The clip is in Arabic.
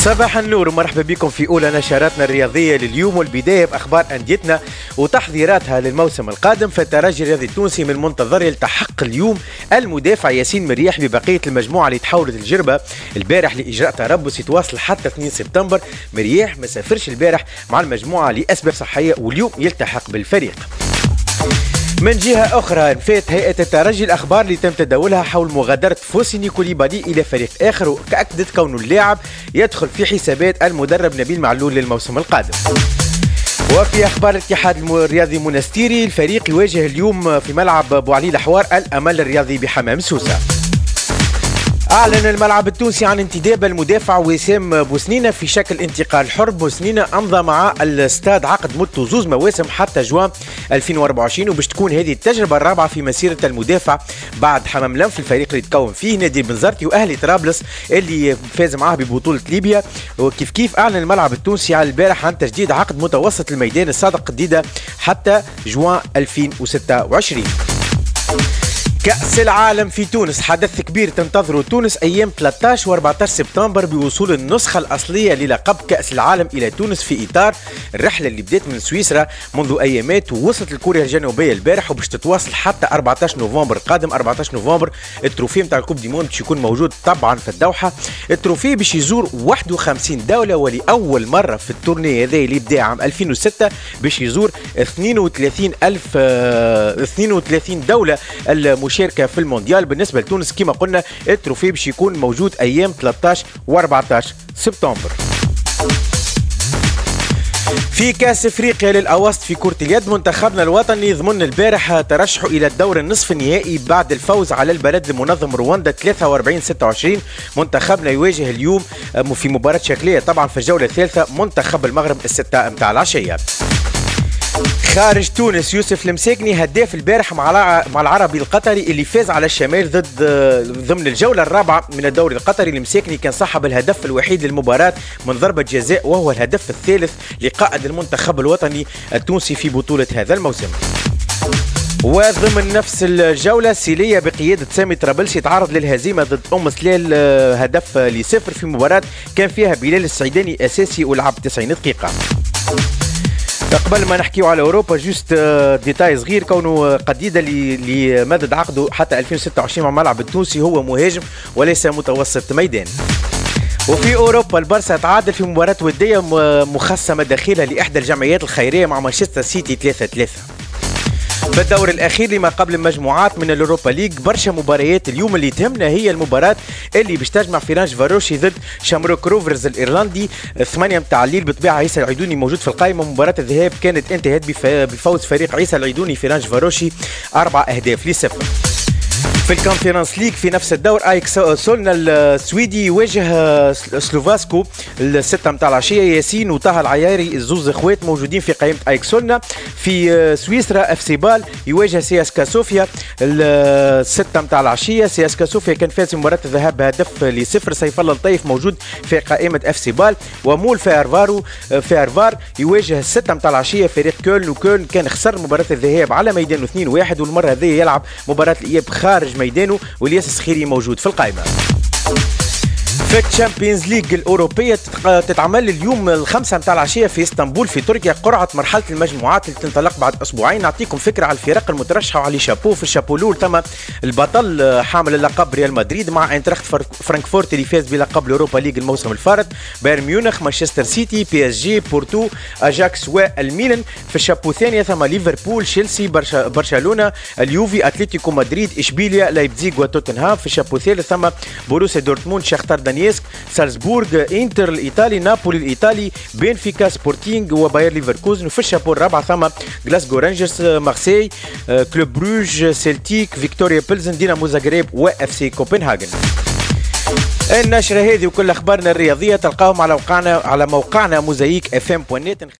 صباح النور ومرحبا بكم في أولى نشراتنا الرياضية لليوم، والبداية بأخبار أنديتنا وتحضيراتها للموسم القادم. فالترجي الرياضي التونسي من منتظر يلتحق اليوم المدافع ياسين مريح ببقية المجموعة اللي تحولت الجربة البارح لإجراء تربص يتواصل حتى 2 سبتمبر. مريح ما سافرش البارح مع المجموعة لأسباب صحية واليوم يلتحق بالفريق. من جهة أخرى نفات هيئة الترجي الأخبار اللي تم تداولها حول مغادرة فوسيني كوليبالي إلى فريق آخر، وأكدت كون اللاعب يدخل في حسابات المدرب نبيل معلول للموسم القادم. وفي أخبار الاتحاد الرياضي منستيري، الفريق يواجه اليوم في ملعب بوعلي الحوار الأمل الرياضي بحمام سوسة. أعلن الملعب التونسي عن انتداب المدافع وسام بوسنينة في شكل انتقال حر. بوسنينة أمضى مع الاستاد عقد مدته 2 مواسم حتى جوان 2024، وباش تكون هذه التجربة الرابعة في مسيرة المدافع بعد حمام لم في الفريق اللي تكون فيه نادي بنزرتي وأهلي طرابلس اللي فاز معاه ببطولة ليبيا. وكيف كيف أعلن الملعب التونسي على البارح عن تجديد عقد متوسط الميدان الصادق جديدة حتى جوان 2026. كأس العالم في تونس حدث كبير تنتظره تونس أيام 13 و 14 سبتمبر بوصول النسخة الأصلية للقب كأس العالم إلى تونس في إطار الرحلة اللي بدأت من سويسرا منذ أيامات ووصلت لكوريا الجنوبية البارح، وباش تتواصل حتى 14 نوفمبر القادم. 14 نوفمبر التروفي نتاع الكوب دي موند باش يكون موجود طبعا في الدوحة. التروفي باش يزور 51 دولة، ولأول مرة في التورني هذا اللي بدأ عام 2006 باش يزور 32 دولة المشاركة في المونديال. بالنسبة لتونس كما قلنا التروفي باش يكون موجود أيام 13 و 14 سبتمبر. في كاس افريقيا للاوسط في كرة اليد، منتخبنا الوطني ضمن البارح ترشحوا الى الدور النصف النهائي بعد الفوز على البلد المنظم رواندا 43-26. منتخبنا يواجه اليوم في مباراة شكلية طبعا في الجولة الثالثة منتخب المغرب 6 متاع العشية. خارج تونس، يوسف المساكني هداف البارح مع العربي القطري اللي فاز على الشمال ضمن الجولة الرابعة من الدوري القطري. المساكني كان صاحب الهدف الوحيد للمباراة من ضربة جزاء، وهو الهدف الثالث لقائد المنتخب الوطني التونسي في بطولة هذا الموسم. وضمن نفس الجولة سيلية بقيادة سامي طرابلسي تعرض للهزيمة ضد أم سلال هدف ل0 في مباراة كان فيها بلال السعيداني أساسي ولعب 90 دقيقة. قبل ما نحكيو على اوروبا جوست ديتاي صغير، كونه قديده لمدد عقده حتى 2026 مع الملعب التونسي، هو مهاجم وليس متوسط ميدان. وفي اوروبا البارسا تعادل في مباراه وديه مخصمه داخلها لاحدى الجمعيات الخيريه مع مانشستر سيتي 3-3. في الدور الاخير لما قبل المجموعات من الاوروبا ليج برشا مباريات. اليوم اللي تهمنا هي المباراه اللي باش تجمع فيرانش فاروشي ضد شامروك روفرز الايرلندي 8 متاع الليل. بالطبيعه عيسى العيدوني موجود في القائمه. مباراه الذهاب كانت انتهت بفوز فريق عيسى العيدوني فيرانش فاروشي 4-0. في الكونفرنس ليج في نفس الدور ايكس سولنا السويدي يواجه سلوفاسكو 6 متاع العشيه. ياسين وطه العياري الزوز اخوات موجودين في قائمه ايكس سولنا. في سويسرا اف سي بال يواجه سي اس كا صوفيا 6 متاع العشيه. سي اس كا صوفيا كان فاز مباراه الذهاب بهدف ل0. سيف الله اللطيف موجود في قائمه اف سي بال. ومول فيرفار يواجه 6 متاع العشيه فريق كولن، وكولن كان خسر مباراه الذهاب على ميدانه 2-1، والمره هذه يلعب مباراه الاياب خارج ميدانه، والياس السخيري موجود في القائمة. في الشامبيونز ليج الأوروبية تتعمل اليوم 5 متاع العشية في اسطنبول في تركيا قرعة مرحلة المجموعات اللي تنطلق بعد أسبوعين. نعطيكم فكرة على الفرق المترشحة وعلى شابو. في الشابو الأول ثم البطل حامل اللقب ريال مدريد مع انتراخت فرانكفورت اللي فاز بلقب الأوروبا ليج الموسم الفارط، بايرن ميونخ، مانشستر سيتي، بي اس جي، بورتو، أجاكس والميلان. في الشابو الثانية ثم ليفربول، تشيلسي، برشلونة، اليوفي، أتلتيكو مدريد، إشبيليا، لايبزيغ وتوتنهام. في الشابو الثالث ثم بوروسيا دورتموند، شختار دانيسك، سالزبورغ، انتر الايطالي، نابولي الايطالي، بنفيكا، سبورتينغ وباير ليفركوزن. وفي الشابو الرابع ثم غلاسكو رانجرز، مارسيي، كلوب بروج، سيلتيك، فيكتوريا بيلزن، دينامو زاغريب واف سي كوبنهاجن. النشرة هذه وكل اخبارنا الرياضية تلقاهم على موقعنا موزايك fm.net.